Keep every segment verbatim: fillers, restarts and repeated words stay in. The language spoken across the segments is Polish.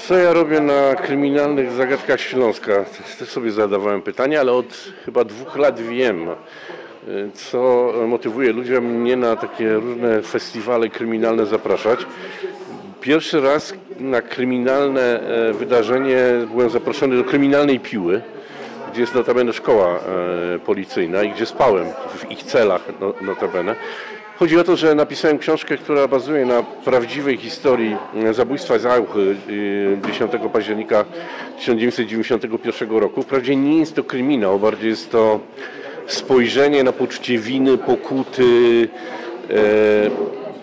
Co ja robię na kryminalnych zagadkach Śląska? Też sobie zadawałem pytanie, ale od chyba dwóch lat wiem, co motywuje ludzi mnie na takie różne festiwale kryminalne zapraszać. Pierwszy raz na kryminalne wydarzenie byłem zaproszony do Kryminalnej Piły, gdzie jest notabene szkoła policyjna i gdzie spałem w ich celach notabene. Chodzi o to, że napisałem książkę, która bazuje na prawdziwej historii zabójstwa Zauchy dziesiątego października tysiąc dziewięćset dziewięćdziesiątego pierwszego roku. Wprawdzie nie jest to kryminał, bardziej jest to spojrzenie na poczucie winy, pokuty, e,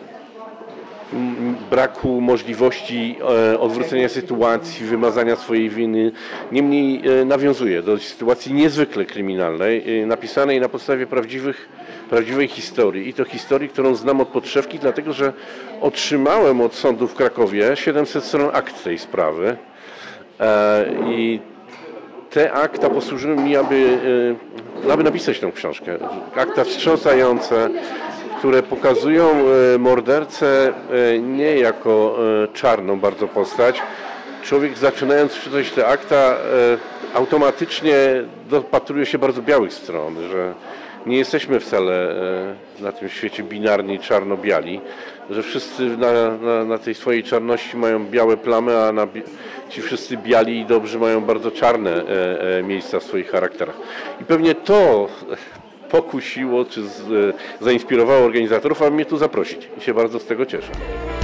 braku możliwości odwrócenia sytuacji, wymazania swojej winy. Niemniej nawiązuje do sytuacji niezwykle kryminalnej, napisanej na podstawie prawdziwych, prawdziwej historii. I to historii, którą znam od podszewki, dlatego że otrzymałem od sądu w Krakowie siedemset stron akt tej sprawy. I te akta posłużyły mi, aby, aby napisać tę książkę. Akta wstrząsające, które pokazują mordercę nie jako czarną bardzo postać. Człowiek, zaczynając czytać te akta, automatycznie dopatruje się bardzo białych stron, że nie jesteśmy wcale na tym świecie binarni, czarno-biali, że wszyscy na, na, na tej swojej czarności mają białe plamy, a na, ci wszyscy biali i dobrzy mają bardzo czarne miejsca w swoich charakterach. I pewnie to pokusiło, czy z, zainspirowało organizatorów, aby mnie tu zaprosić. I się bardzo z tego cieszę.